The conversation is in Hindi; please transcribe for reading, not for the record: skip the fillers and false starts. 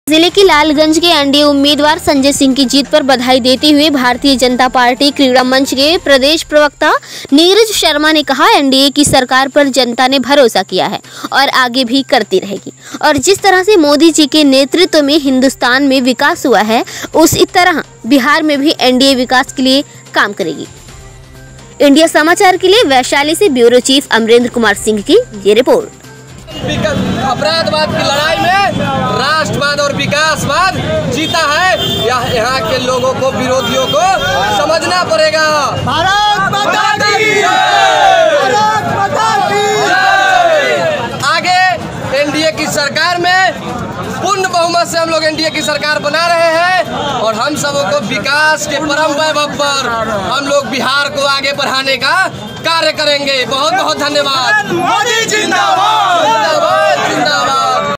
जिले की लालगंज के एनडीए उम्मीदवार संजय सिंह की जीत पर बधाई देते हुए भारतीय जनता पार्टी क्रीड़ा मंच के प्रदेश प्रवक्ता नीरज शर्मा ने कहा, एनडीए की सरकार पर जनता ने भरोसा किया है और आगे भी करती रहेगी और जिस तरह से मोदी जी के नेतृत्व में हिंदुस्तान में विकास हुआ है उसी तरह बिहार में भी एनडीए विकास के लिए काम करेगी। इंडिया समाचार के लिए वैशाली से ब्यूरो चीफ अमरेंद्र कुमार सिंह की ये रिपोर्ट। अपराधवाद की लड़ाई में राष्ट्रवाद और विकासवाद जीता है। यहाँ के लोगों को, विरोधियों को समझना पड़ेगा। भारत माता की जय! भारत माता की जय! आगे एनडीए की सरकार में पूर्ण बहुमत से हम लोग एनडीए की सरकार बना रहे हैं और हम सबों को विकास के परम वैभव पर हम लोग बिहार को आगे बढ़ाने का कार्य करेंगे। बहुत बहुत धन्यवाद। मोदी जिंदाबाद।